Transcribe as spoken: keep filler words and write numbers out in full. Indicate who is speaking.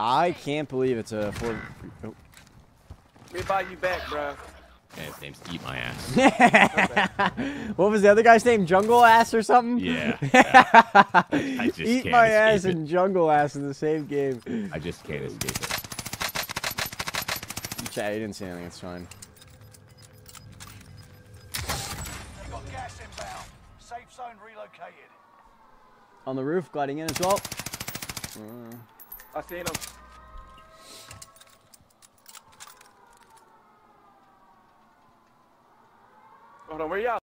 Speaker 1: I can't believe it's a four. Oh.
Speaker 2: We buy you back, bro.
Speaker 3: And his name's Eat My Ass.
Speaker 1: What was the other guy's name? Jungle Ass or something?
Speaker 3: Yeah. yeah. I just
Speaker 1: Eat
Speaker 3: can't
Speaker 1: My
Speaker 3: escape
Speaker 1: Ass
Speaker 3: it.
Speaker 1: and Jungle Ass in the same game.
Speaker 3: I just can't escape it.
Speaker 1: Chat, you didn't see anything. It's fine.
Speaker 4: We've got gas inbound. Safe zone relocated.
Speaker 1: On the roof, gliding in as well. Uh,
Speaker 2: I seen him. Hold on, where y'all?